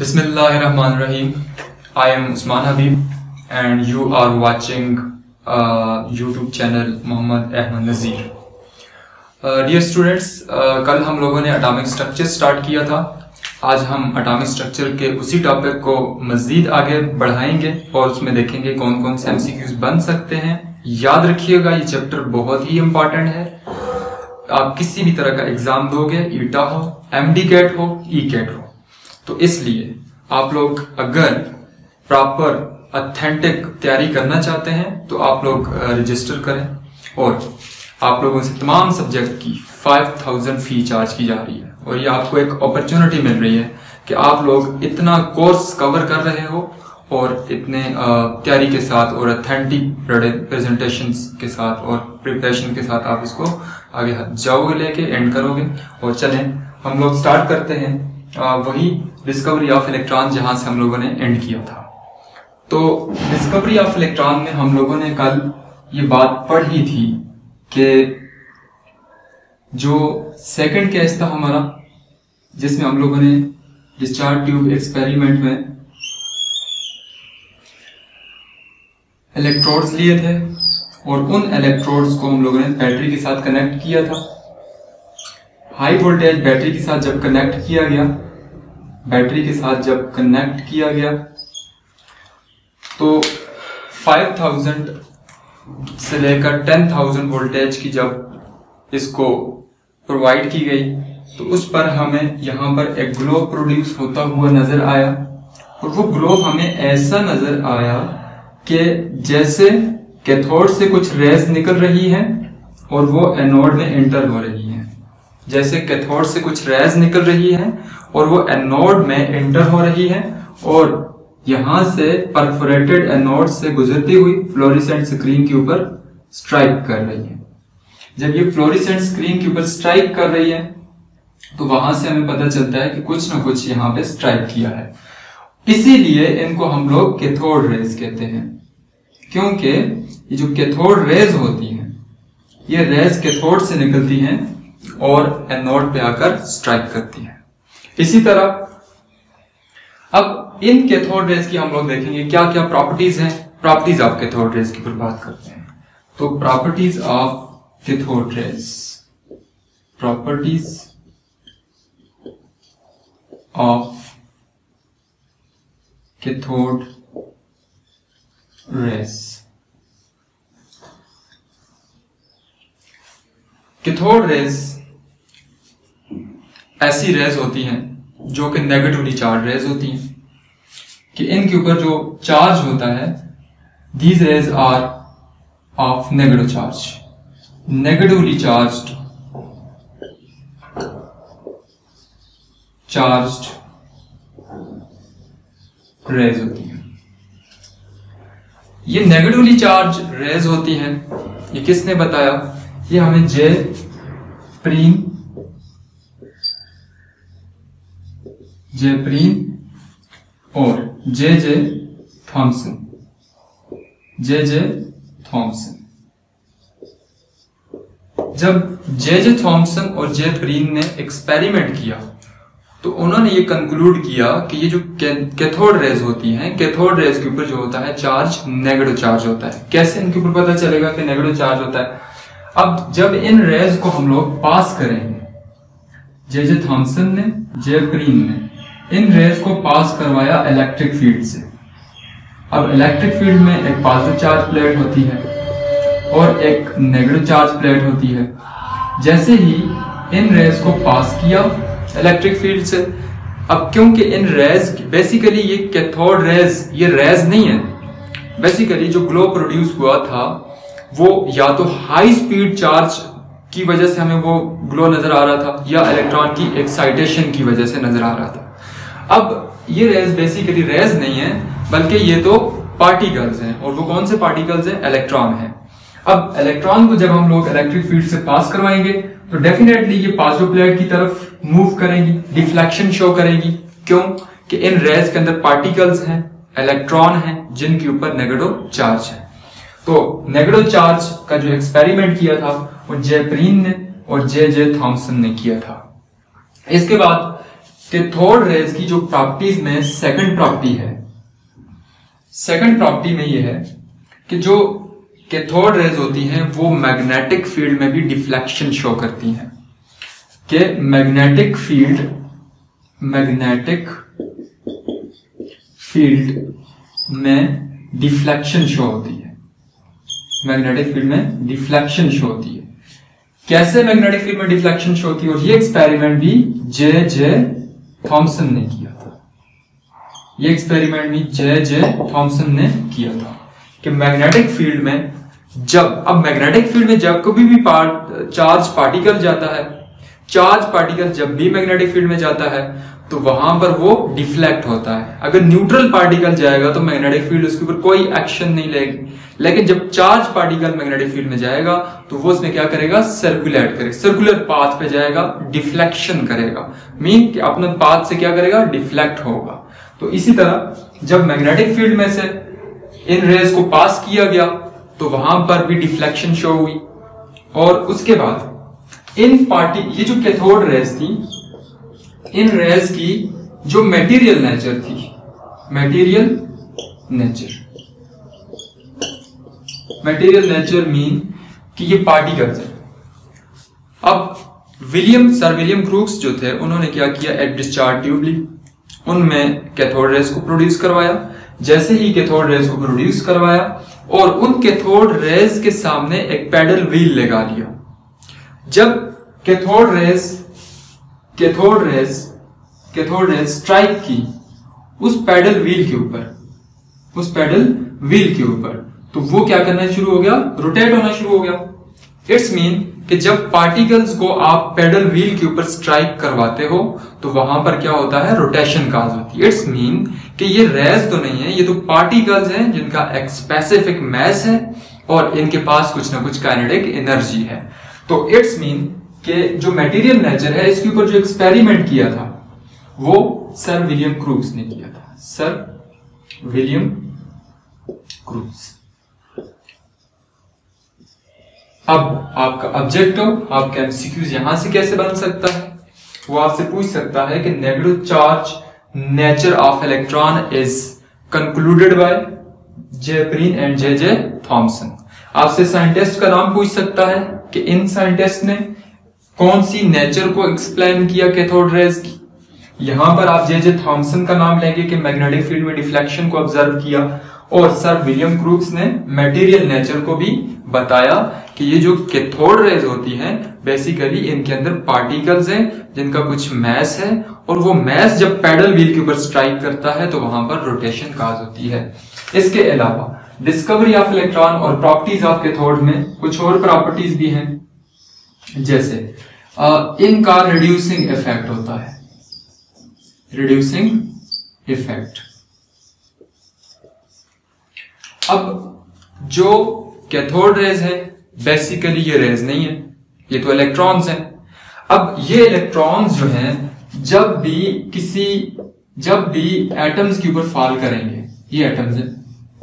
Bismillahirrahmanirrahim. I am Usman Habib and you are watching YouTube channel Mohammad Ahmad Nazir. Dear students, कल हम लोगों ने atomic structure start किया था. आज हम एटॉमिक स्ट्रक्चर के उसी टॉपिक को मजीद आगे बढ़ाएंगे और उसमें देखेंगे कौन कौन से MCQs बन सकते हैं. याद रखिएगा, ये चैप्टर बहुत ही इम्पोर्टेंट है. आप किसी भी तरह का एग्जाम दोगे, ईटा हो, MD कैट हो, ECAT हो, तो इसलिए आप लोग अगर प्रॉपर ऑथेंटिक तैयारी करना चाहते हैं तो आप लोग रजिस्टर करें और आप लोगों से तमाम सब्जेक्ट की 5000 फी चार्ज की जा रही है. और ये आपको एक अपॉर्चुनिटी मिल रही है कि आप लोग इतना कोर्स कवर कर रहे हो और इतने तैयारी के साथ और ऑथेंटिक प्रेजेंटेशंस के साथ और प्रिपरेशन के साथ आप इसको आगे जाओगे, लेके एंड करोगे. और चलें हम लोग स्टार्ट करते हैं वही डिस्कवरी ऑफ इलेक्ट्रॉन जहां से हम लोगों ने एंड किया था. तो डिस्कवरी ऑफ इलेक्ट्रॉन में हम लोगों ने कल ये बात पढ़ी थी कि जो सेकंड केस था हमारा, जिसमें हम लोगों ने डिस्चार्ज ट्यूब एक्सपेरिमेंट में इलेक्ट्रोड्स लिए थे और उन इलेक्ट्रोड्स को हम लोगों ने बैटरी के साथ कनेक्ट किया था. हाई वोल्टेज बैटरी के साथ जब कनेक्ट किया गया, तो 5000 से लेकर 10,000 वोल्टेज की जब इसको प्रोवाइड की गई तो उस पर हमें यहाँ पर एक ग्लो प्रोड्यूस होता हुआ नजर आया. और वो ग्लो हमें ऐसा नजर आया कि जैसे कैथोड से कुछ रेज निकल रही है और वो एनोड में एंटर हो रही है. जैसे कैथोड से कुछ रेज निकल रही है और वो एनोड में एंटर हो रही है और यहां से परफोरेटेड एनोड से गुजरती हुई फ्लोरेसेंट स्क्रीन के ऊपर स्ट्राइक कर रही है. जब ये फ्लोरेसेंट स्क्रीन के ऊपर स्ट्राइक कर रही है तो वहां से हमें पता चलता है कि कुछ ना कुछ यहाँ पे स्ट्राइक किया है. इसीलिए इनको हम लोग कैथोड रेज कहते हैं, क्योंकि ये जो कैथोड रेज होती हैं, ये रेज कैथोड से निकलती हैं और एनोड पे आकर स्ट्राइक करती है. इसी तरह अब इन कैथोड रेज की हम लोग देखेंगे क्या क्या प्रॉपर्टीज हैं. प्रॉपर्टीज ऑफ कैथोड रेज की ऊपर बात करते हैं. तो properties of cathode rays, properties of cathode rays. Cathode rays ऐसी रेज होती हैं जो कि नेगेटिवली चार्ज रेज होती हैं, कि इनके ऊपर जो चार्ज होता है, these rays are of negative charge, negatively charged rays होती हैं. ये नेगेटिवली चार्ज रेज होती हैं, ये किसने बताया? ये हमें जे प्रीन और जे थॉमसन जब जे थॉमसन और जे प्रीन ने एक्सपेरिमेंट किया तो उन्होंने ये कंक्लूड किया कि ये जो कैथोड रेज होती हैं, कैथोड रेज के ऊपर जो होता है चार्ज नेगेटिव चार्ज होता है. कैसे इनके ऊपर पता चलेगा कि नेगेटिव चार्ज होता है? अब जब इन रेज को हम लोग पास करेंगे, जे थॉमसन ने, जे प्रीन ने इन रेज को पास करवाया इलेक्ट्रिक फील्ड से. अब इलेक्ट्रिक फील्ड में एक पॉजिटिव चार्ज प्लेट होती है और एक नेगेटिव चार्ज प्लेट होती है. जैसे ही इन रेज को पास किया इलेक्ट्रिक फील्ड से, अब क्योंकि इन रेज बेसिकली ये कैथोड रेज, ये रेज नहीं है, बेसिकली जो ग्लो प्रोड्यूस हुआ था वो या तो हाई स्पीड चार्ज की वजह से हमें वो ग्लो नजर आ रहा था या इलेक्ट्रॉन की एक्साइटेशन की वजह से नजर आ रहा था. अब ये रेज बेसिकली रेज नहीं है बल्कि ये तो पार्टिकल्स हैं. और वो कौन से पार्टिकल्स हैं? इलेक्ट्रॉन है. अब इलेक्ट्रॉन को जब हम लोग इलेक्ट्रिक फील्ड से पास करवाएंगे तो डेफिनेटली ये पॉजिटिव प्लेट की तरफ मूव करेंगी, डिफ्लेक्शन शो करेगी. क्यों? कि इन रेज के अंदर पार्टिकल्स हैं, इलेक्ट्रॉन हैं जिनके ऊपर नेगेटिव चार्ज है. तो नेगेटिव चार्ज का जो एक्सपेरिमेंट किया था वो जे प्रीन ने और जे थॉमसन ने किया था. इसके बाद कैथोड रेज की जो प्रॉपर्टीज में सेकंड प्रॉपर्टी है, सेकंड प्रॉपर्टी में ये है कि जो कैथोड रेज होती हैं वो मैग्नेटिक फील्ड में भी डिफ्लेक्शन शो करती हैं, कि मैग्नेटिक फील्ड में डिफ्लेक्शन शो होती है, मैग्नेटिक फील्ड में डिफ्लेक्शन शो होती है। कैसे मैग्नेटिक फील्ड में डिफ्लेक्शन शो होती है, और ये एक्सपेरिमेंट भी जे थॉमसन ने किया था, ये एक्सपेरिमेंट भी जे थॉमसन ने किया था कि मैग्नेटिक फील्ड में मैग्नेटिक फील्ड में जब कभी भी चार्ज पार्टिकल जाता है, चार्ज पार्टिकल जब भी मैग्नेटिक फील्ड में जाता है तो वहां पर वो डिफ्लेक्ट होता है। अगर न्यूट्रल पार्टिकल जाएगा तो मैग्नेटिक फील्ड उसके ऊपर कोई एक्शन नहीं लेगी, लेकिन जब चार्ज पार्टिकल मैग्नेटिक फील्ड में जाएगा तो वो उसमें क्या करेगा, सर्कुलेट करेगा, सर्कुलर पाथ पे जाएगा, डिफ्लेक्शन करेगा, मीन कि अपने पाथ से क्या करेगा, डिफ्लेक्ट होगा। तो इसी तरह जब मैग्नेटिक फील्ड में से इन रेज को पास किया गया तो वहां पर भी डिफ्लेक्शन शो हुई, और उसके बाद ये जो कैथोड रेज थी, इन रेज की जो मटेरियल नेचर थी, मटेरियल नेचर मीन कि ये पार्टिकल्स हैं। अब सर विलियम क्रूक्स जो थे उन्होंने क्या किया, एक डिस्चार्ज ट्यूब ली, उनमें कैथोड रेज को प्रोड्यूस करवाया। जैसे ही कैथोड रेज को प्रोड्यूस करवाया और उन कैथोड रेज के सामने एक पैडल व्हील लगा लिया। जब कैथोड रेज स्ट्राइक की उस पैडल व्हील के ऊपर, तो वो क्या करना शुरू हो गया, रोटेट होना शुरू हो गया। इट्स मीन कि जब पार्टिकल्स को आप पैडल व्हील के ऊपर स्ट्राइक करवाते हो तो वहां पर क्या होता है, रोटेशन काज होती है। इट्स मीन कि ये रेज तो नहीं है, ये तो पार्टिकल्स हैं जिनका एक स्पेसिफिक मैस है और इनके पास कुछ ना कुछ काइनेटिक एनर्जी है। तो इट्स मीन कि जो मटेरियल नेचर है इसके ऊपर जो एक्सपेरिमेंट किया था वो सर विलियम क्रूक्स ने किया था, सर विलियम क्रूक्स। अब आपका ऑब्जेक्टिव, आपका एमसीक्यूज यहां से कैसे बन सकता है, वो आपसे पूछ सकता है कि negative charge nature of electron is concluded by J Perrin and J Thomson. आपसे साइंटिस्ट का नाम पूछ सकता है कि इन साइंटिस्ट ने कौन सी नेचर को एक्सप्लेन किया कैथोड रेज की। यहां पर आप जे थॉमसन का नाम लेंगे कि मैग्नेटिक फील्ड में डिफ्लेक्शन को ऑब्जर्व किया, और सर विलियम क्रूक्स ने मटेरियल नेचर को भी बताया कि ये जो कैथोड रेज होती हैं बेसिकली इनके अंदर पार्टिकल्स हैं जिनका कुछ मैस है, और वो मैस जब पैडल व्हील के ऊपर स्ट्राइक करता है तो वहां पर रोटेशन काज होती है। इसके अलावा डिस्कवरी ऑफ इलेक्ट्रॉन और प्रॉपर्टीज ऑफ कैथोड में कुछ और प्रॉपर्टीज भी हैं, जैसे इनका रिड्यूसिंग इफेक्ट होता है, रिड्यूसिंग इफेक्ट। अब जो कैथोड रेज है बेसिकली ये रेज नहीं है, ये तो इलेक्ट्रॉन्स हैं। अब ये इलेक्ट्रॉन्स जो हैं जब भी एटम्स के ऊपर फॉल करेंगे, ये एटम्स हैं,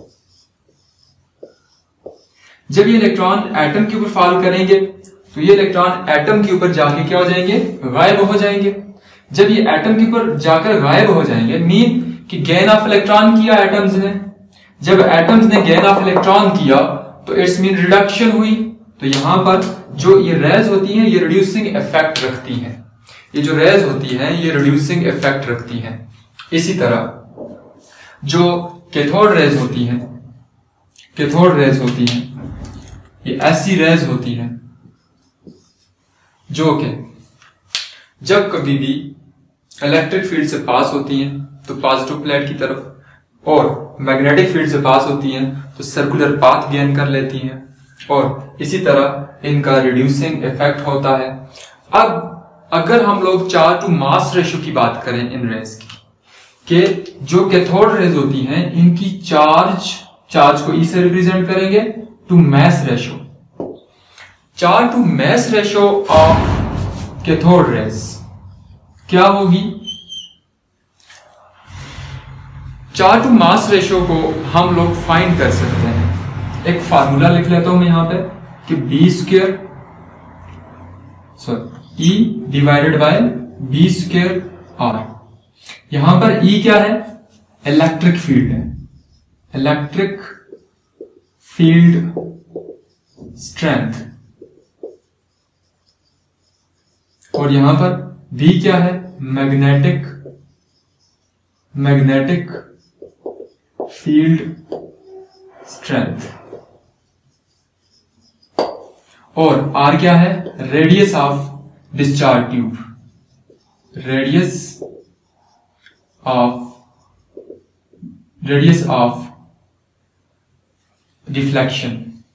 जब ये इलेक्ट्रॉन एटम के ऊपर फॉल करेंगे तो ये इलेक्ट्रॉन एटम के ऊपर जाके क्या हो जाएंगे, गायब हो जाएंगे। जब ये एटम के ऊपर जाकर गायब हो जाएंगे मीन कि गेन ऑफ इलेक्ट्रॉन किया एटम्स ने। जब एटम्स ने गेन ऑफ इलेक्ट्रॉन किया तो इट्स मीन रिडक्शन हुई। तो यहां पर जो ये रेज होती हैं ये रिड्यूसिंग इफेक्ट रखती हैं, ये जो रेज होती हैं ये रिड्यूसिंग इफेक्ट रखती हैं। इसी तरह जो कैथोड रेज होती हैं, ये ऐसी रेज होती हैं जो कि जब कभी भी इलेक्ट्रिक फील्ड से पास होती हैं तो पॉजिटिव प्लेट की तरफ, और मैग्नेटिक फील्ड से पास होती हैं तो सर्कुलर पाथ गेन कर लेती हैं, और इसी तरह इनका रिड्यूसिंग इफेक्ट होता है। अब अगर हम लोग चार्ज टू मास रेशियो की बात करें इन रेज की, कि जो कैथोड रेज होती हैं इनकी चार्ज को ई से रिप्रेजेंट करेंगे to mass ratio. Charge to mass ratio of cathode rays क्या होगी, चार्ज टू मास रेशियो को हम लोग फाइंड कर सकते हैं। एक फार्मूला लिख लेता हूं मैं यहां पे कि E divided by B² R। यहां पर E क्या है? इलेक्ट्रिक फील्ड है, इलेक्ट्रिक फील्ड स्ट्रेंथ। और यहां पर V क्या है? Magnetic field strength. और R क्या है? Radius of discharge tube, radius of deflection.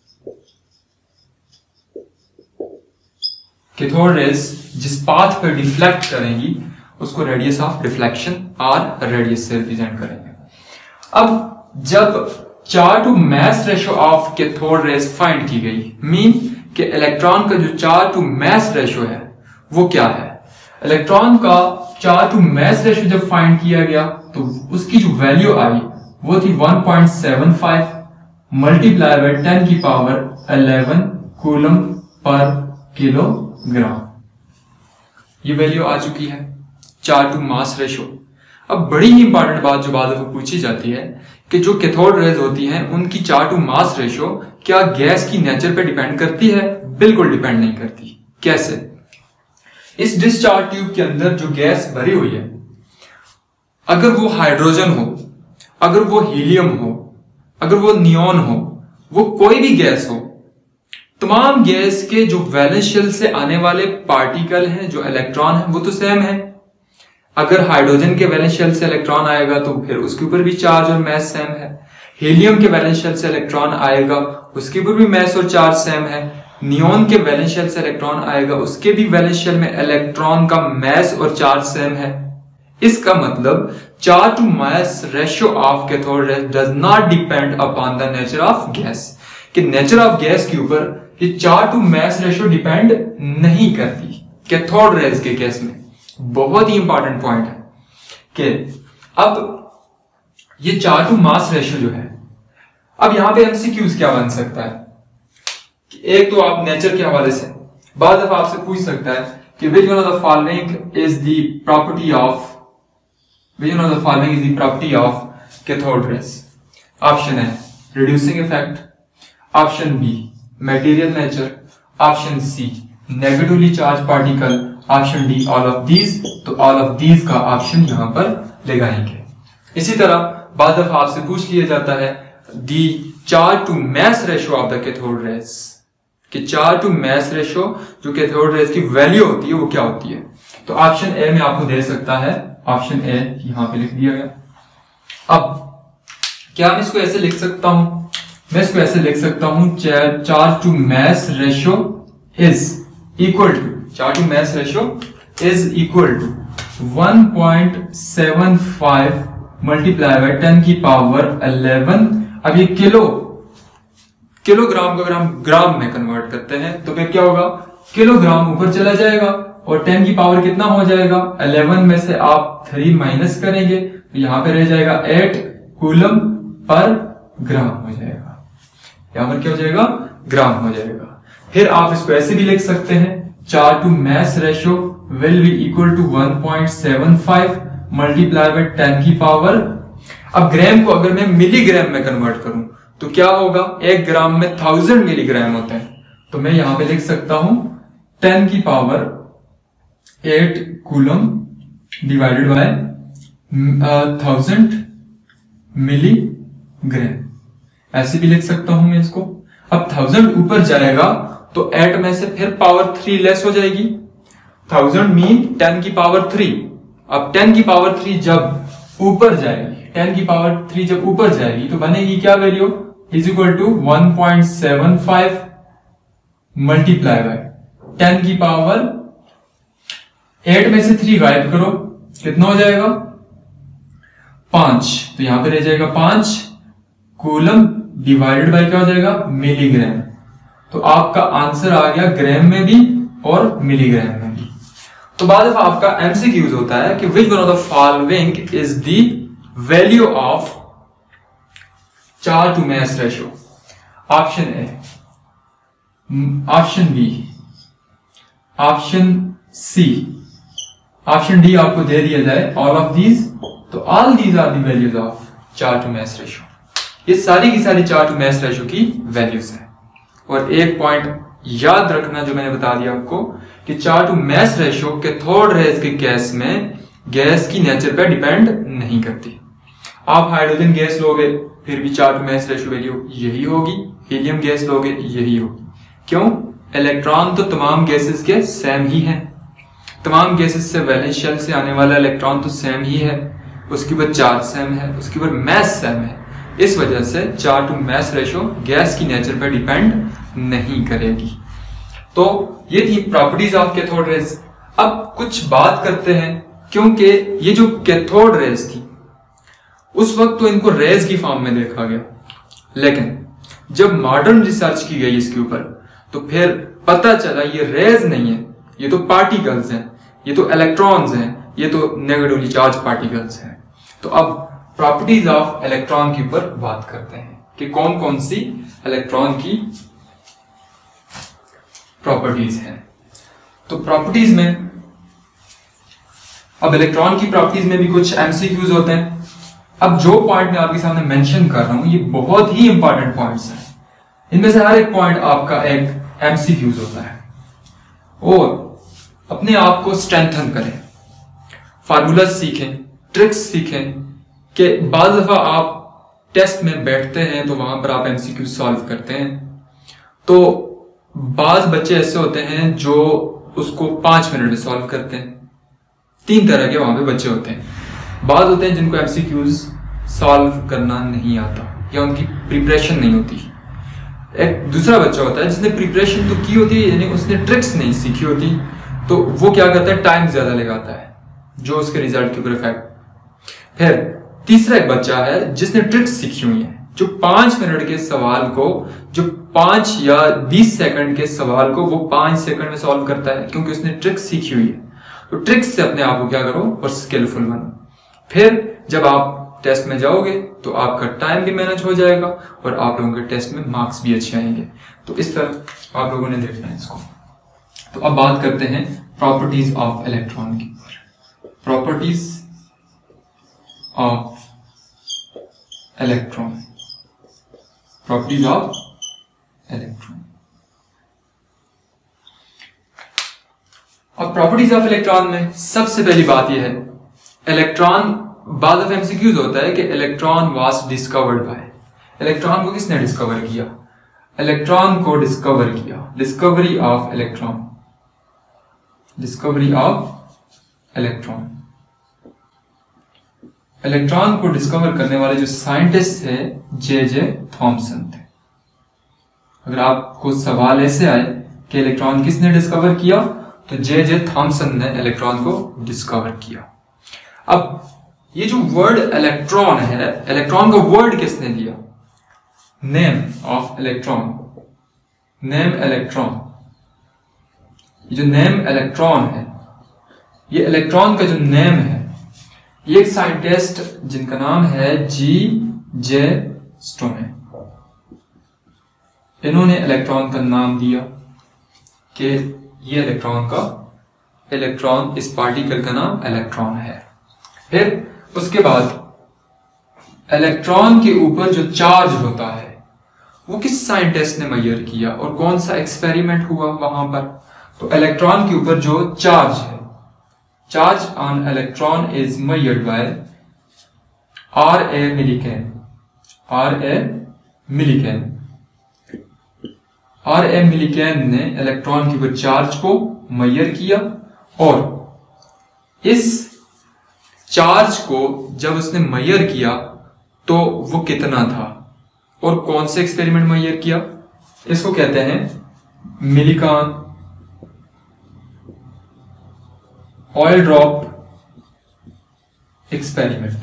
Cathode rays जिस पाथ पर डिफ्लेक्ट करेंगी उसको radius of deflection R radius से रिप्रेजेंट करेंगे। अब जब charge to mass ratio of cathode rays find की गई, मीन कि इलेक्ट्रॉन का जो चार्ज टू मास रेशियो है वो क्या है? इलेक्ट्रॉन का चार्ज टू मास रेशियो जब फाइंड किया गया तो उसकी जो वैल्यू आई वो थी 1.75 मल्टीप्लाई बाय 10 की पावर 11 कूलम पर किलोग्राम। ये वैल्यू आ चुकी है चार्ज टू मास रेशियो। अब बड़ी ही इंपॉर्टेंट बात जो बाद में पूछी जाती है कि जो कैथोड रेज होती हैं उनकी चार्ज टू मास रेशियो क्या गैस की नेचर पे डिपेंड करती है? बिल्कुल डिपेंड नहीं करती। कैसे? इस डिस्चार्ज ट्यूब के अंदर जो गैस भरी हुई है, अगर वो हाइड्रोजन हो, अगर वो हीलियम हो, अगर वो नियॉन हो, वो कोई भी गैस हो, तमाम गैस के जो वैलेंस शेल से आने वाले पार्टिकल हैं, जो इलेक्ट्रॉन है, वो तो सेम है। अगर हाइड्रोजन के वैलेंस शेल से इलेक्ट्रॉन आएगा तो फिर उसके ऊपर भी चार्ज और मास सेम है। हीलियम के वैलेंस शेल से इलेक्ट्रॉन आएगा, उसके ऊपर भी मास और चार्ज सेम है। नियॉन के वैलेंस शेल से इलेक्ट्रॉन आएगा, उसके भी वैलेंस शेल में इलेक्ट्रॉन का मास और चार्ज सेम है। इसका मतलब charge to mass ratio of cathode rays does not depend upon the nature of gas, कि नेचर ऑफ गैस के ऊपर ये charge to mass ratio depend नहीं करती कैथोड रेज के केस में। बहुत ही इंपॉर्टेंट पॉइंट है कि अब ये चार्ज टू मास रेशियो जो है, अब यहां पे एमसीक्यूज क्या बन सकता है कि एक तो आप नेचर के हवाले से बाद दफा आपसे पूछ सकता है कि which one of the following is the property of cathode rays? Option है reducing effect, option B material nature, option C negatively charged particle, option D all of these. तो ऑल ऑफ दीज का option यहां पर लगाएंगे। इसी तरह बाद दफा आपसे पूछ लिया जाता है the charge to mass ratio of the cathode rays, कि चार्ज टू मास रेशियो जो कैथोड रेज की वैल्यू होती है वो क्या होती है। तो ऑप्शन ए में आपको दे सकता है, ऑप्शन ए यहां पे लिख दिया गया। अब क्या मैं इसको ऐसे लिख सकता हूं? मैं इसको ऐसे लिख सकता हूं charge to mass ratio is equal to, charge to mass ratio is equal to 1.75 multiply by 10 की पावर 11। अब ये किलोग्राम को अगर हम ग्राम में कन्वर्ट करते हैं तो फिर क्या होगा? किलोग्राम ऊपर चला जाएगा और 10 की पावर कितना हो जाएगा? 11 में से आप 3 माइनस करेंगे तो यहां पे रह जाएगा 8 कूलम पर ग्राम हो जाएगा। यहां पर क्या हो जाएगा? ग्राम हो जाएगा। फिर आप इसको ऐसे भी लिख सकते हैं charge to mass ratio will be equal to 1.75 multiply by 10 की पावर। अब ग्राम को अगर मैं मिलीग्राम में कन्वर्ट करूं तो क्या होगा? 1 ग्राम में 1000 मिलीग्राम होते हैं, तो मैं यहां पे लिख सकता हूं 10 की power 8 coulomb divided by 1000 milligram, ऐसे भी लिख सकता हूं मैं इसको। अब 1000 ऊपर जाएगा तो 8 में से फिर पावर 3 लेस हो जाएगी। 1000 मीन 10 की पावर 3। अब 10 की पावर 3 जब ऊपर जाएगी, 10 की पावर 3 जब ऊपर जाएगी तो बनेगी क्या value? Is equal to 1.75 multiply by 10 की पावर 8 में से 3 गायब करो, कितना हो जाएगा? 5। तो यहां पे रह जाएगा 5 कूलम डिवाइडेड बाय क्या हो जाएगा? मिलीग्राम। तो आपका आंसर आ गया ग्राम में भी और मिलीग्राम में भी। तो बाद में आपका एमसीक्यूज होता है कि which one of the following is the value of charge to mass ratio? Option A, option B, option C, option D आपको दे दिया जाए ऑल ऑफ दीज तो all these are the values of charge to mass ratio. ये सारी की सारी charge to mass ratio की वैल्यूज हैं। और एक पॉइंट याद रखना जो मैंने बता दिया आपको कि charge to mass ratio cathode rays के केस में गैस की नेचर पे डिपेंड नहीं करती। आप हाइड्रोजन गैस लोगे फिर भी charge to mass ratio value यही होगी, हीलियम गैस लोगे यही होगी। क्यों? इलेक्ट्रॉन तो तमाम गैसेस के सेम ही हैं। तमाम गैसेस से वैलेंस शेल से आने वाला इलेक्ट्रॉन तो सेम ही है, उसके ऊपर चार्ज सेम है, उसके ऊपर मास सेम है। इस वजह से charge to mass ratio gas की नेचर पर डिपेंड नहीं करेगी। तो ये थी प्रॉपर्टीज ऑफ कैथोड रेज। अब कुछ बात करते हैं, क्योंकि ये जो कैथोड रेज थी उस वक्त तो इनको रेज की फॉर्म में देखा गया, लेकिन जब मॉडर्न रिसर्च की गई इसके ऊपर तो फिर पता चला ये रेज नहीं है, ये तो पार्टिकल्स हैं, ये तो इलेक्ट्रॉन्स हैं, ये तो नेगेटिवली चार्ज पार्टिकल्स हैं। तो अब प्रॉपर्टीज ऑफ इलेक्ट्रॉन के ऊपर बात करते हैं कि कौन कौन सी इलेक्ट्रॉन की प्रॉपर्टीज हैं। तो प्रॉपर्टीज में अब इलेक्ट्रॉन की प्रॉपर्टीज में भी कुछ एमसीक्यूज होते हैं। अब जो पॉइंट मैं आपके सामने मेंशन कर रहा हूं ये बहुत ही इंपॉर्टेंट पॉइंट्स हैं। इनमें से हर एक पॉइंट आपका एक एमसीक्यूज होता है। और अपने आप को स्ट्रेंथन करें, फार्मूला सीखें, ट्रिक्स सीखें कि बाज़ दफा आप टेस्ट में बैठते हैं तो वहां पर आप एमसीक्यू सॉल्व करते हैं, तो बाज बच्चे ऐसे होते हैं जो उसको 5 मिनट में सॉल्व करते हैं। 3 तरह के वहां पे बच्चे होते हैं। बाज होते हैं जिनको एमसीक्यूज सॉल्व करना नहीं आता या उनकी प्रिपरेशन नहीं होती। एक दूसरा बच्चा होता है जिसने प्रिपरेशन तो की होती है, यानी उसने ट्रिक्स नहीं सीखी होती, तो वो क्या करता है, टाइम ज्यादा लगाता है, जो उसके रिजल्ट के ऊपर इफेक्ट। फिर तीसरा एक बच्चा है जिसने ट्रिक्स सीखी हुई है, जो 5 मिनट के सवाल को, जो 5 या 20 सेकंड के सवाल को वो 5 सेकंड में सॉल्व करता है, क्योंकि उसने ट्रिक्स सीखी हुई है। तो ट्रिक्स से अपने आप को क्या करो, और स्किलफुल बनो। फिर जब आप टेस्ट में जाओगे तो आपका टाइम भी मैनेज हो जाएगा और आप लोगों के टेस्ट में मार्क्स भी अच्छे आएंगे। तो इस तरह आप लोगों ने देखना है इसको। तो अब बात करते हैं प्रॉपर्टीज ऑफ इलेक्ट्रॉन की। Properties of electron, properties of electron. अब प्रॉपर्टीज ऑफ इलेक्ट्रॉन में सबसे पहली बात यह है, इलेक्ट्रॉन, बाद ऑफ एमसीक्यूज होता है कि electron was discovered by. Electron को किसने डिस्कवर किया? इलेक्ट्रॉन को डिस्कवर किया, discovery of electron, discovery of electron. Electron को डिस्कवर करने वाले जो साइंटिस्ट थे जे थॉमसन थे। अगर आपको सवाल ऐसे आए कि इलेक्ट्रॉन किसने डिस्कवर किया, तो जे थॉमसन ने इलेक्ट्रॉन को डिस्कवर किया। अब ये जो वर्ड इलेक्ट्रॉन है, इलेक्ट्रॉन का वर्ड किसने दिया? Name of electron, name electron. ये जो नेम इलेक्ट्रॉन है, ये इलेक्ट्रॉन का जो नेम है, ये एक साइंटिस्ट जिनका नाम है जे स्टोने, इन्होंने इलेक्ट्रॉन का नाम दिया कि ये इलेक्ट्रॉन, इस पार्टिकल का नाम इलेक्ट्रॉन है। फिर उसके बाद इलेक्ट्रॉन के ऊपर जो चार्ज होता है वो किस साइंटिस्ट ने मेजर किया और कौन सा एक्सपेरिमेंट हुआ वहां पर? तो इलेक्ट्रॉन के ऊपर जो चार्ज है, charge on electron is measured by R.A. Millikan. R.A. Millikan ने इलेक्ट्रॉन के ऊपर चार्ज को मेजर किया और इस चार्ज को जब उसने मेजर किया तो वो कितना था और कौन से एक्सपेरिमेंट मेजर किया, इसको कहते हैं Millikan oil drop experiment.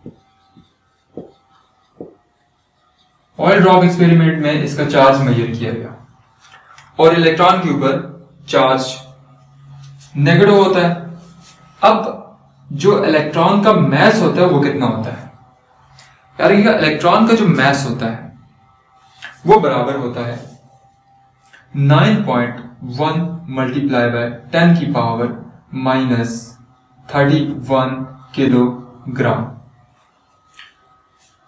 Oil drop experiment में इसका चार्ज मेजर किया गया और इलेक्ट्रॉन के ऊपर चार्ज नेगेटिव होता है। अब जो इलेक्ट्रॉन का मास होता है वो कितना होता है? यार इलेक्ट्रॉन का जो मास होता है वो बराबर होता है 9.1 मल्टीप्लाई बाय 10 की पावर -31 किलोग्राम।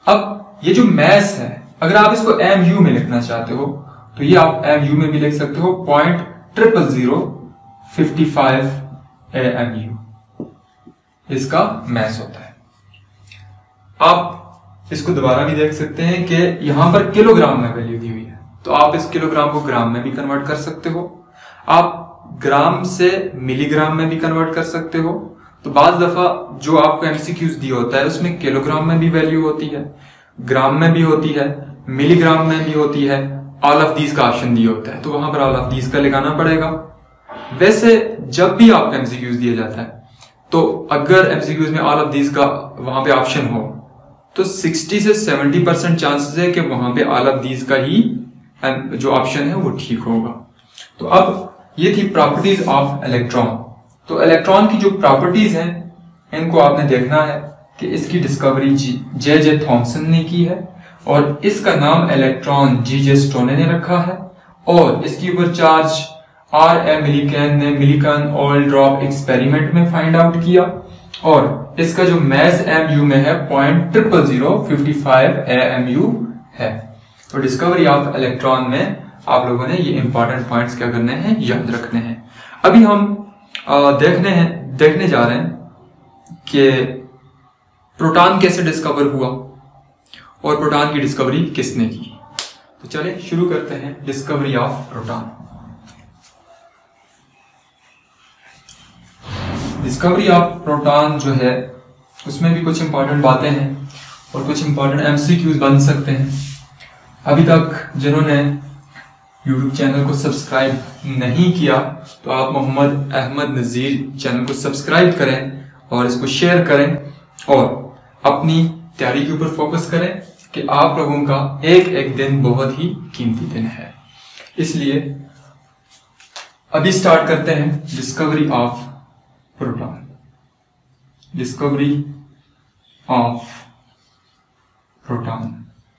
अब ये जो मैस है, अगर आप इसको MU में लिखना चाहते हो तो ये आप MU में भी लिख सकते हो, 0.00055 AMU इसका मैस होता है। आप इसको दोबारा भी देख सकते हैं कि यहां पर किलोग्राम में वैल्यू दी हुई है, तो आप इस किलोग्राम को ग्राम में भी कन्वर्ट कर सकते हो, आप ग्राम से मिलीग्राम में भी कन्वर्ट कर सकते हो। तो बाज दफा जो आपको MCQs दिया होता है उसमें किलोग्राम में भी वैल्यू होती है, ग्राम में भी होती है, मिलीग्राम में भी होती है, ऑल ऑफ दीज का ऑप्शन दिया होता है, तो वहां पर ऑल ऑफ दीज का लगाना पड़ेगा। वैसे जब भी आपको MCQs दिया जाता है तो अगर MCQs में ऑल ऑफ दीज का वहां पे ऑप्शन हो तो 60 से 70% चांसेस है कि वहां पे ऑल ऑफ दीज का ही जो ऑप्शन है वो ठीक होगा। तो अब ये थी प्रॉपर्टीज ऑफ इलेक्ट्रॉन। तो इलेक्ट्रॉन की जो प्रॉपर्टीज हैं इनको आपने देखना है कि इसकी डिस्कवरी जे थॉमसन ने की है और इसका नाम इलेक्ट्रॉन G.J. स्टोने ने रखा है और इसके ऊपर चार्ज R.M. मिलिकन ने मिलिकन ऑयल ड्रॉप एक्सपेरिमेंट में फाइंड आउट किया और इसका जो मैस MU में है 0.00055 AMU है। तो डिस्कवरी ऑफ इलेक्ट्रॉन में आप लोगों ने ये इंपॉर्टेंट पॉइंट्स क्या करने हैं, याद रखने हैं। अभी हम देखने जा रहे हैं कि प्रोटॉन कैसे डिस्कवर हुआ और प्रोटॉन की डिस्कवरी किसने की। तो चलिए शुरू करते हैं discovery of proton. Discovery of proton जो है उसमें भी कुछ इंपॉर्टेंट बातें हैं और कुछ इंपॉर्टेंट MCQs बन सकते हैं। अभी तक जिन्होंने YouTube चैनल को सब्सक्राइब नहीं किया तो आप मोहम्मद अहमद नज़ीर चैनल को सब्सक्राइब करें और इसको शेयर करें और अपनी तैयारी के ऊपर फोकस करें कि आप लोगों का एक एक दिन बहुत ही कीमती दिन है। इसलिए अभी स्टार्ट करते हैं discovery of proton. Discovery of proton.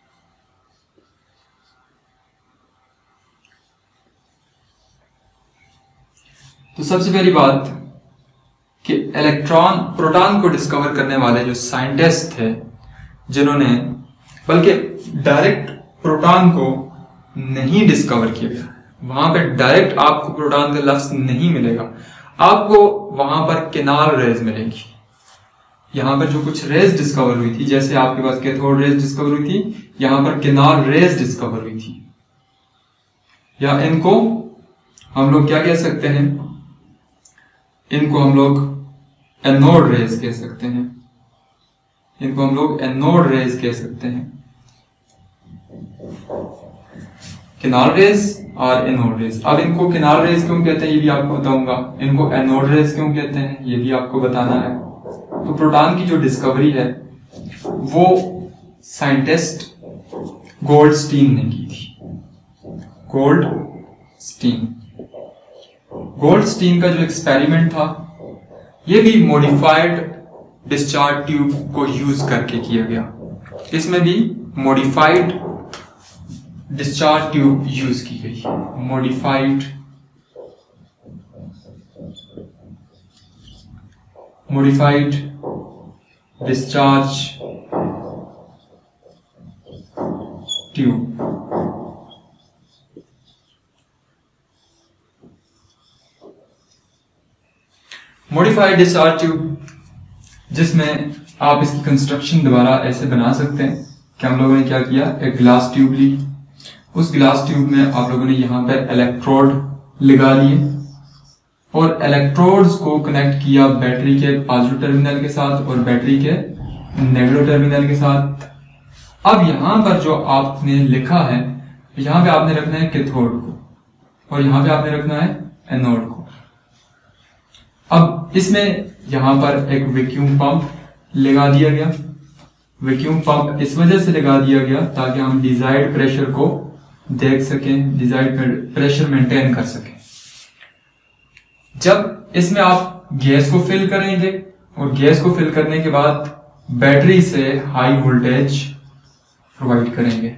तो सबसे पहली बात कि प्रोटॉन को डिस्कवर करने वाले जो साइंटिस्ट थे जिन्होंने, बल्कि डायरेक्ट प्रोटॉन को नहीं डिस्कवर किया गया, वहां पे डायरेक्ट आपको प्रोटॉन का लफ्ज नहीं मिलेगा, आपको वहां पर केनाल रेज मिलेगी। यहां पर जो कुछ रेज डिस्कवर हुई थी, जैसे आपके पास कैथोड रेज डिस्कवर हुई थी, यहां पर केनाल रेज डिस्कवर हुई थी, या इनको हम लोग क्या कह सकते हैं, इनको हम लोग एनोड रेज कह सकते हैं, इनको हम लोग एनोड रेज कह सकते हैं। केनाल रेज और एनोड रेज। अब इनको केनाल रेज क्यों कहते हैं ये भी आपको बताऊंगा, इनको एनोड रेज क्यों कहते हैं ये भी आपको बताना है। तो प्रोटॉन की जो डिस्कवरी है वो साइंटिस्ट गोल्डस्टीन ने की थी। गोल्डस्टीन का जो एक्सपेरिमेंट था ये भी मॉडिफाइड डिस्चार्ज ट्यूब को यूज करके किया गया। इसमें भी मॉडिफाइड डिस्चार्ज ट्यूब यूज की गई, modified discharge tube. Modified discharge tube जिसमें आप इसकी कंस्ट्रक्शन दोबारा ऐसे बना सकते हैं कि हम लोगों ने क्या किया, एक ग्लास ट्यूब ली, उस ग्लास ट्यूब में आप लोगों ने यहां पर इलेक्ट्रोड लगा लिए और इलेक्ट्रोड्स को कनेक्ट किया बैटरी के पॉजिटिव टर्मिनल के साथ और बैटरी के नेगेटिव टर्मिनल के साथ। अब यहां पर जो आपने लिखा है, यहां पे आपने रखना है कैथोड को और यहां पे आपने रखना है एनोड को। अब इसमें यहां पर एक वैक्यूम पंप लगा दिया गया। वैक्यूम पंप इस वजह से लगा दिया गया ताकि हम डिजायर्ड प्रेशर को देख सकें, डिजायर्ड प्रेशर मेंटेन कर सकें। जब इसमें आप गैस को फिल करेंगे और गैस को फिल करने के बाद बैटरी से हाई वोल्टेज प्रोवाइड करेंगे,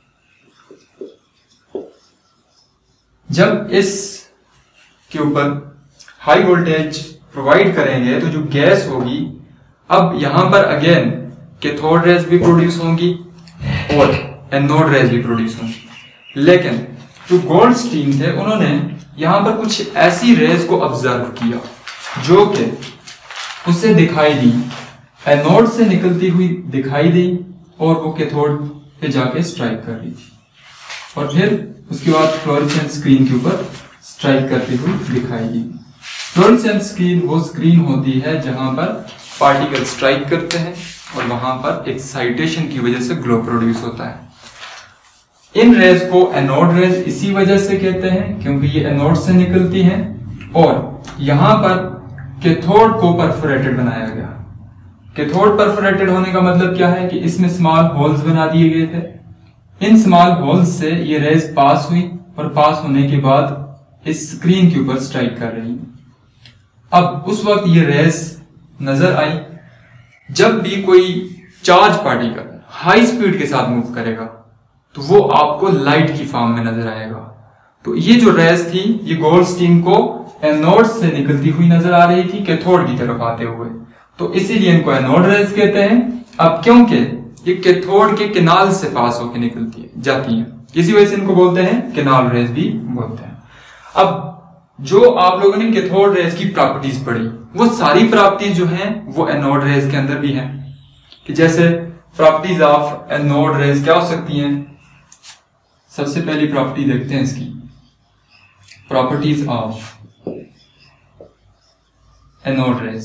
जब इस के ऊपर हाई वोल्टेज प्रोवाइड करेंगे तो जो गैस होगी, अब यहां पर अगेन कैथोड रेज भी प्रोड्यूस होंगी और एनोड रेज भी प्रोड्यूस होंगी। लेकिन जो गोल्डस्टीन थे उन्होंने यहां पर कुछ ऐसी रेज को ऑब्जर्व किया जो कि उससे दिखाई दी, एनोड से निकलती हुई दिखाई दी और वो कैथोड पे जाके स्ट्राइक कर रही थी और फिर उसके बाद फ्लोरेसेंट स्क्रीन के ऊपर स्ट्राइक करती हुई दिखाई दी। फ्लोरेसेंट स्क्रीन वो स्क्रीन होती है जहां पर पार्टिकल स्ट्राइक करते हैं और वहां पर एक्साइटेशन की वजह से ग्लो प्रोड्यूस होता है। इन रेज को एनोड रेज इसी वजह से कहते हैं क्योंकि ये एनोड से निकलती हैं और यहां पर कैथोड को परफोरेटेड बनाया गया। कैथोड परफोरेटेड होने का मतलब क्या है कि इसमें स्मॉल होल्स बना दिए गए थे। इन स्मॉल होल्स से ये रेज पास हुई और पास होने के बाद इस स्क्रीन के ऊपर स्ट्राइक कर रही है। अब उस वक्त ये रेज नजर आई। जब भी कोई चार्ज पार्टिकल हाई स्पीड के साथ मूव करेगा तो वो आपको लाइट की फॉर्म में नजर आएगा। तो ये जो रेज थी ये गोल्डस्टीन को एनोड से निकलती हुई नजर आ रही थी कैथोड की तरफ आते हुए, तो इसीलिए इनको एनोड रेज कहते हैं। अब क्योंकि ये कैथोड के किनाल से पास होकर निकलती है जाती है, इसी वजह से इनको बोलते हैं किनाल रेज भी बोलते हैं। अब जो आप लोगों ने कैथोड रेज की प्रॉपर्टीज पढ़ी वो सारी प्रॉपर्टीज जो हैं वो एनोड रेज के अंदर भी हैं। कि जैसे प्रॉपर्टीज ऑफ एनोड रेज क्या हो सकती हैं। सबसे पहली प्रॉपर्टी देखते हैं इसकी, प्रॉपर्टीज ऑफ एनोड रेज।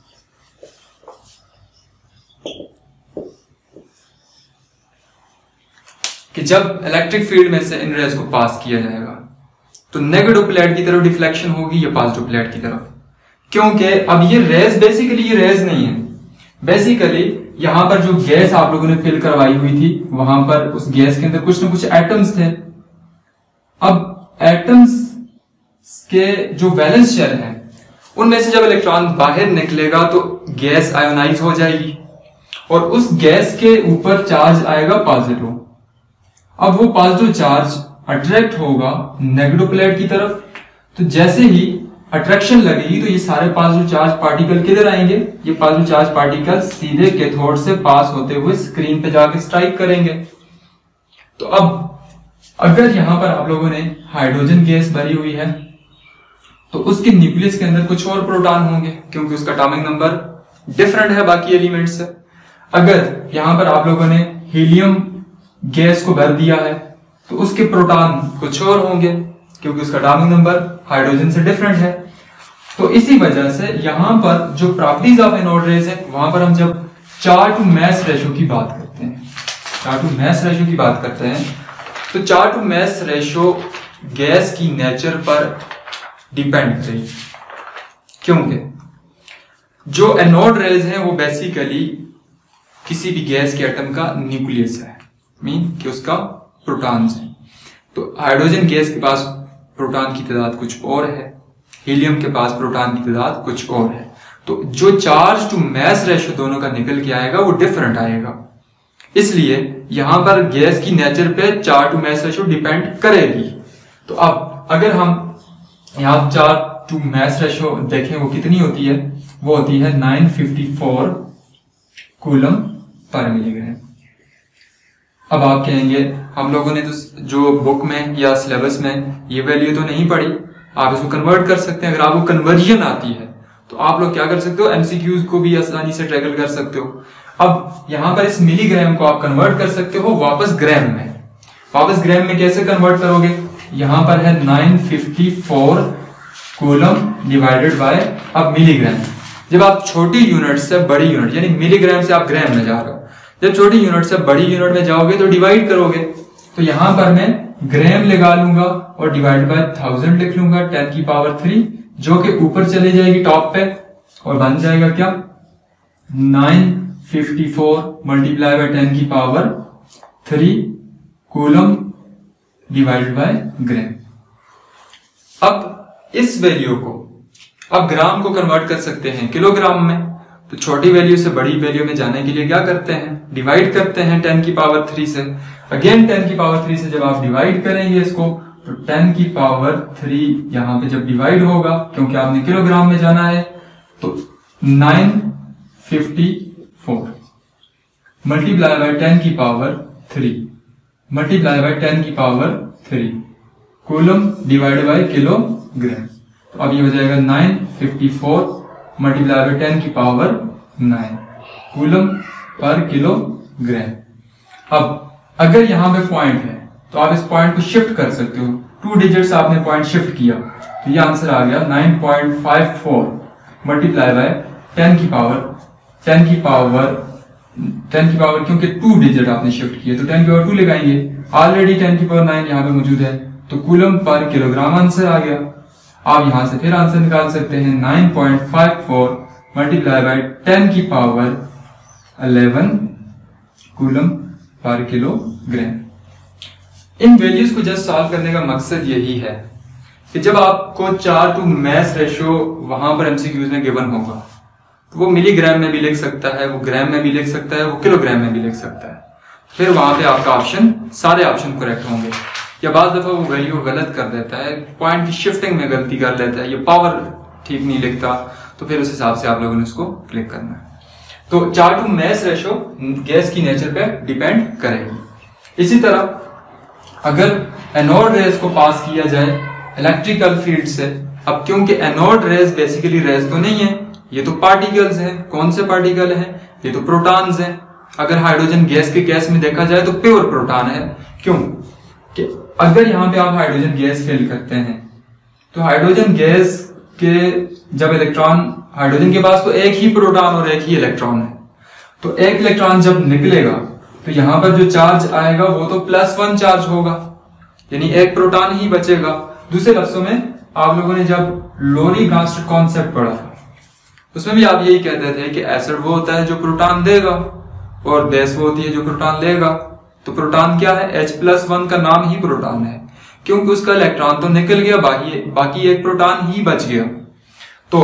कि जब इलेक्ट्रिक फील्ड में से इन रेज को पास किया जाएगा तो नेगेटिव प्लेट की तरफ डिफ्लेक्शन होगी या पॉजिटिव प्लेट की तरफ, क्योंकि अब ये रेज बेसिकली ये रेज नहीं है। बेसिकली यहां पर जो गैस आप लोगों ने फिल करवाई हुई थी वहां पर उस गैस के अंदर कुछ ना कुछ एटम्स थे। अब एटम्स के जो वैलेंस शेल हैं उनमें से जब इलेक्ट्रॉन बाहर निकलेगा तो गैस आयोनाइज हो जाएगी और उस गैस के ऊपर चार्ज आएगा पॉजिटिव। अब वो पॉजिटिव चार्ज अट्रैक्ट होगा नेगेटिव प्लेट की तरफ, तो जैसे ही अट्रैक्शन लगेगी तो ये सारे पॉजिटिव चार्ज पार्टिकल किधर आएंगे, ये पॉजिटिव चार्ज पार्टिकल सीधे कैथोड से पास होते हुए स्क्रीन पे जाके स्ट्राइक करेंगे। तो अब अगर यहां पर आप लोगों ने हाइड्रोजन गैस भरी हुई है तो उसके न्यूक्लियस के अंदर कुछ और प्रोटॉन होंगे क्योंकि उसका एटॉमिक नंबर डिफरेंट है बाकी एलिमेंट से। अगर यहां पर आप लोगों ने हीलियम गैस को भर दिया है तो उसके प्रोटॉन कुछ और होंगे क्योंकि उसका एटॉमिक नंबर हाइड्रोजन से डिफरेंट है। तो इसी वजह से यहां पर जो प्रॉपर्टीज ऑफ एनोड रेज है वहां पर हम जब 4 to mass रेशो की बात करते हैं, 4 to mass रेशो की बात करते हैं तो 4 to mass रेशो गैस की नेचर पर डिपेंड करेगी, क्योंकि जो एनोड रेज है वो बेसिकली किसी भी गैस के एटम का न्यूक्लियस है, मीन कि उसका प्रोटॉन्स है। तो हाइड्रोजन गैस के पास प्रोटॉन की तादाद कुछ और है, हीलियम के पास प्रोटॉन की तादाद कुछ और है। तो जो चार्ज टू मैस रेशो दोनों का निकल के आएगा वो डिफरेंट आएगा, इसलिए यहां पर गैस की नेचर पे 4 to mass रेशो डिपेंड करेगी। तो अब अगर हम यहां 4 to mass रेशो देखें वो कितनी होती है, वो होती है 954 कूलम पर मिलीग्राम। अब आप कहेंगे हम लोगों ने तो जो बुक में या सिलेबस में ये वैल्यू तो नहीं पढ़ी, आप इसको कन्वर्ट कर सकते हैं। अगर आपको कन्वर्जन आती है तो आप लोग क्या कर सकते हो, एमसीक्यूज को भी आसानी से टैकल कर सकते हो। अब यहां पर इस मिलीग्राम को आप कन्वर्ट कर सकते हो वापस ग्राम में। वापस ग्राम में कैसे कन्वर्ट करोगे, यहां पर है 954 कूलम डिवाइडेड बाय अब मिलीग्राम। जब आप छोटी यूनिट से बड़ी यूनिट यानी मिलीग्राम से आप ग्राम में जा रहे हो, जब छोटी यूनिट से बड़ी यूनिट में जाओगे तो डिवाइड करोगे, तो यहां पर मैं ग्राम लगा लूंगा और डिवाइड बाय 1000 लिख लूंगा 10 की पावर 3, जो कि ऊपर चले जाएगी टॉप पे और बन जाएगा क्या 954 मल्टीप्लाई बाय 10 की power 3 coulomb divided by gram. अब इस वैल्यू को अब ग्राम को कन्वर्ट कर सकते हैं किलोग्राम में, तो छोटी वैल्यू से बड़ी वैल्यू में जाने के लिए क्या करते हैं, डिवाइड करते हैं 10 की पावर 3 से। अगेन 10 की पावर 3 से जब आप डिवाइड करेंगे इसको तो 10 की पावर 3 यहां पे जब डिवाइड होगा, क्योंकि आपने किलोग्राम में जाना है, तो 954। मल्टीप्लाई बाय 10 की पावर 3 मल्टीप्लाई बाय 10 की power 3 coulomb divided by kilogram. तो अब ये हो जाएगा 954 मल्टीप्लाई बाय 10 की पावर 9 कूलम पर किलोग्राम। अब अगर यहां पे पॉइंट है तो आप इस पॉइंट को शिफ्ट कर सकते हो, 2 डिजिट्स आपने पॉइंट शिफ्ट किया तो ये आंसर आ गया 9.54 मल्टीप्लाई बाय 10 की पावर क्योंकि 2 डिजिट आपने शिफ्ट किए तो 10 की पावर 2 लगाएंगे, ऑलरेडी 10 की पावर 9 यहाँ पे मौजूद है तो कूलम पर किलोग्राम आंसर आ गया। आप यहां से फिर आंसर निकाल सकते हैं 9.54 मल्टीप्लाई बाय 10 की पावर 11 कूलम पर किलोग्राम। इन वैल्यूज को जस्ट सॉल्व करने का मकसद यही है कि जब आपको 4 to mass रेशियो वहां पर एमसीक्यूज में गिवन होगा तो वो मिलीग्राम में भी लिख सकता है, वो ग्राम में भी लिख सकता है, वो किलोग्राम में भी लिख सकता है। फिर वहां पे आपका ऑप्शन, सारे ऑप्शन करेक्ट होंगे। या बाज दफा वो वैल्यू गलत कर देता है, पॉइंट की शिफ्टिंग में गलती कर लेता है, ये पावर ठीक नहीं लिखता, तो फिर उस हिसाब से आप लोगों ने उसको क्लिक करना है। तो 4 to mass रेशियो गैस की नेचर पे डिपेंड करेगी। इसी तरह अगर एनोड रेज को पास किया जाए इलेक्ट्रिकल फील्ड से, अब क्योंकि एनोड रेज बेसिकली रेज तो नहीं है, ये तो पार्टिकल्स हैं। कौन से पार्टिकल हैं? ये तो प्रोटॉन्स हैं। अगर हाइड्रोजन गैस के केस में देखा जाए तो प्योर प्रोटॉन है। क्यों? कि अगर यहां पे आप हाइड्रोजन गैस फिल करते हैं तो हाइड्रोजन गैस के जब इलेक्ट्रॉन, हाइड्रोजन के पास तो एक ही प्रोटॉन और एक ही इलेक्ट्रॉन है, तो एक इलेक्ट्रॉन जब निकलेगा तो यहां पर जो चार्ज आएगा वो तो +1 चार्ज होगा, यानी एक प्रोटॉन ही बचेगा। दूसरे लफ्जों में आप लोगों ने जब लोरी ब्रांस्टेड कॉन्सेप्ट पढ़ा था उसमें भी आप यही कहते थे कि एसिड वो होता है जो प्रोटॉन देगा और बेस वो होती है जो प्रोटॉन लेगा। तो प्रोटॉन क्या है? H+1 का नाम ही प्रोटॉन है क्योंकि उसका इलेक्ट्रॉन तो निकल गया, बाकी एक प्रोटॉन ही बच गया। तो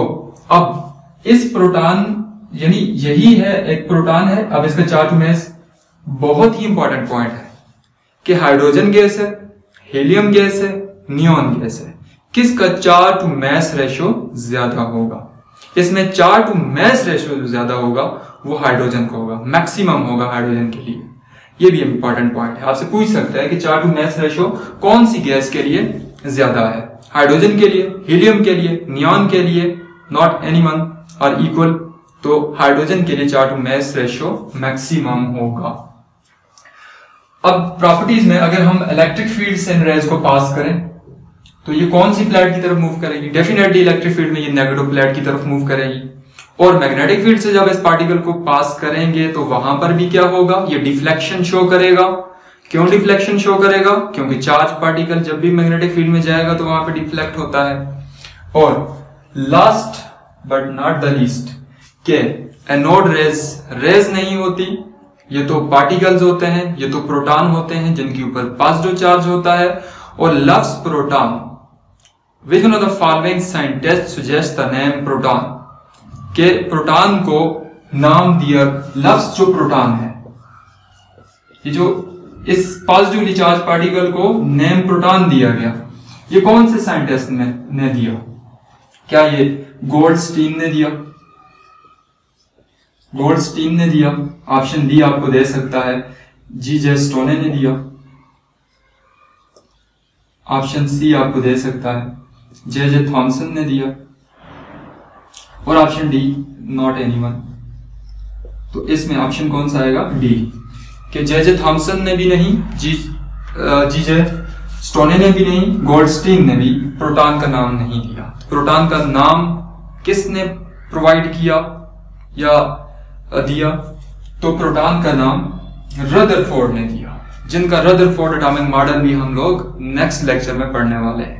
अब इस प्रोटॉन, यानी यही है, एक प्रोटॉन है। अब इसका 4 to mass बहुत ही इंपॉर्टेंट पॉइंट है कि हाइड्रोजन गैस है, हीलियम गैस है, नियॉन गैस है, किसका 4 to mass रेशियो ज्यादा होगा? इसमें 4 to mass रेशियो जो ज्यादा होगा वो हाइड्रोजन का होगा, मैक्सिमम होगा हाइड्रोजन के लिए। ये भी इंपॉर्टेंट पॉइंट है, आपसे पूछ सकता है कि 4 to mass रेशियो कौन सी गैस के लिए ज्यादा है? हाइड्रोजन के लिए, हीलियम के लिए, नियॉन के लिए, नॉट एनीवन और इक्वल। तो हाइड्रोजन के लिए 4 to mass रेशियो मैक्सिमम होगा। अब प्रॉपर्टीज में अगर हम इलेक्ट्रिक फील्ड से इन रेज को पास करें तो ये कौन सी प्लेट की तरफ मूव करेगी? डेफिनेटली इलेक्ट्रिक फील्ड में ये नेगेटिव प्लेट की तरफ मूव करेगी। और मैग्नेटिक फील्ड से जब इस पार्टिकल को पास करेंगे तो वहां पर भी क्या होगा? ये डिफ्लेक्शन शो करेगा। क्यों डिफ्लेक्शन शो करेगा? क्योंकि चार्ज पार्टिकल जब भी मैग्नेटिक फील्ड में जाएगा तो वहां पर डिफ्लेक्ट होता है। और last but not the least के एनोड रेज नहीं होती, ये तो पार्टिकल्स होते हैं, ये तो प्रोटॉन होते हैं जिनके ऊपर पॉजिटिव चार्ज होता है। और लफ्ज proton, which one of the following scientists suggest the name proton? के प्रोटॉन को नाम दिया, लफ्ज जो प्रोटॉन है, ये जो इस पॉजिटिवली चार्ज पार्टिकल को नेम प्रोटॉन दिया गया, ये कौन से साइंटिस्ट ने दिया? क्या ये गोल्डस्टीन ने दिया? गोल्डस्टीन ने दिया, ऑप्शन डी आपको दे सकता है। G.J. स्टोने ने दिया, ऑप्शन सी आपको दे सकता है J.J. थॉमसन ने दिया, और ऑप्शन डी नॉट एनीवन। तो इसमें ऑप्शन कौन सा आएगा? डी, कि J.J. थॉमसन ने भी नहीं, G.J. स्टोने ने भी नहीं, गोल्डस्टीन ने भी प्रोटॉन का नाम नहीं दिया। प्रोटॉन का नाम किसने प्रोवाइड किया या दिया? तो प्रोटॉन का नाम रदरफोर्ड ने दिया, जिनका रदरफोर्ड एटॉमिक मॉडल भी हम लोग नेक्स्ट लेक्चर में पढ़ने वाले हैं।